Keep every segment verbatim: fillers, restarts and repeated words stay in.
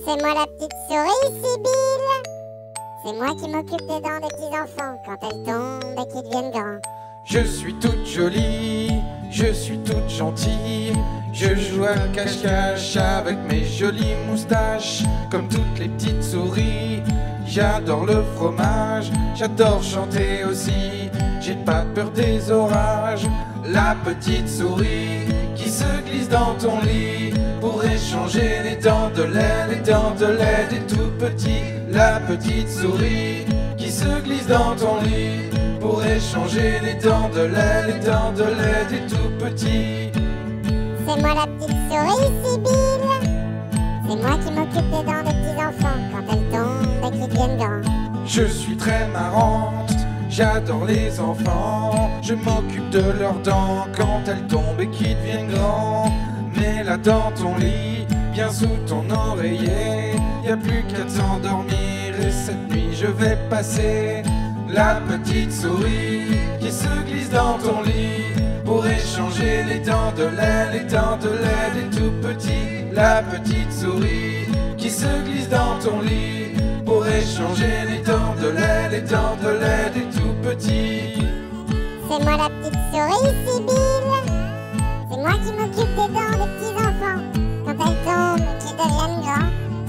C'est moi la petite souris, Sibylle. C'est moi qui m'occupe des dents des petits enfants quand elles tombent et qu'ils deviennent grands. Je suis toute jolie, je suis toute gentille. Je joue à cache-cache avec mes jolies moustaches. Comme toutes les petites souris, j'adore le fromage. J'adore chanter aussi, j'ai pas peur des orages. La petite souris qui se glisse dans ton lit pour échanger les dents de lait, les dents de lait des tout petits. La petite souris qui se glisse dans ton lit pour échanger les dents de lait, les dents de lait des tout petits. C'est moi la petite souris, Sibylle. C'est moi qui m'occupe des dents des petits enfants quand elles tombent et qu'ils deviennent grands. Je suis très marrante, j'adore les enfants. Je m'occupe de leurs dents quand elles tombent et qu'ils deviennent grands. Mets-la dans ton lit, bien sous ton oreiller. Y a plus qu'à t'endormir et cette nuit je vais passer. La petite souris qui se glisse dans ton lit pour échanger les dents de lait, les dents de lait des tout petits. La petite souris qui se glisse dans ton lit pour échanger les dents de lait, les dents de lait des tout petits. C'est moi la petite souris, Sibylle. C'est moi qui m'occupe des dents des petits enfants quand elles tombent et qu'ils deviennent grands.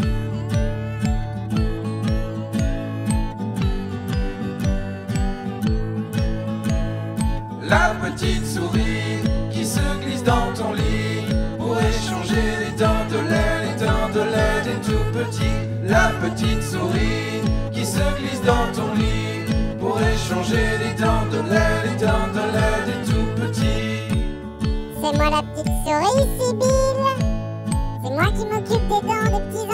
La petite souris qui se glisse dans ton lit pour échanger les dents de lait, les dents de lait des tout petits. La petite souris qui se glisse dans ton lit pour échanger les dents de lait, les dents de lait des tout petits. C'est moi la petite souris, Sibylle. C'est moi qui m'occupe des dents des petits